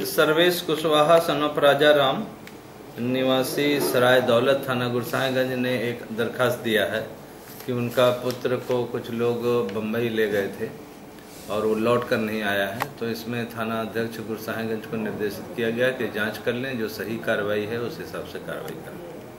Sarvesh Kushwaha son of Raja Ram निवासी सराय दौलत थाना गुरसाहिगंज ने एक दरखास्त दिया है कि उनका पुत्र को कुछ लोग बम्बई ले गए थे और वो लौट कर नहीं आया है। तो इसमें थाना अध्यक्ष गुरसाहिगंज को निर्देशित किया गया कि जांच कर लें, जो सही कार्रवाई है उस हिसाब से कार्रवाई करें।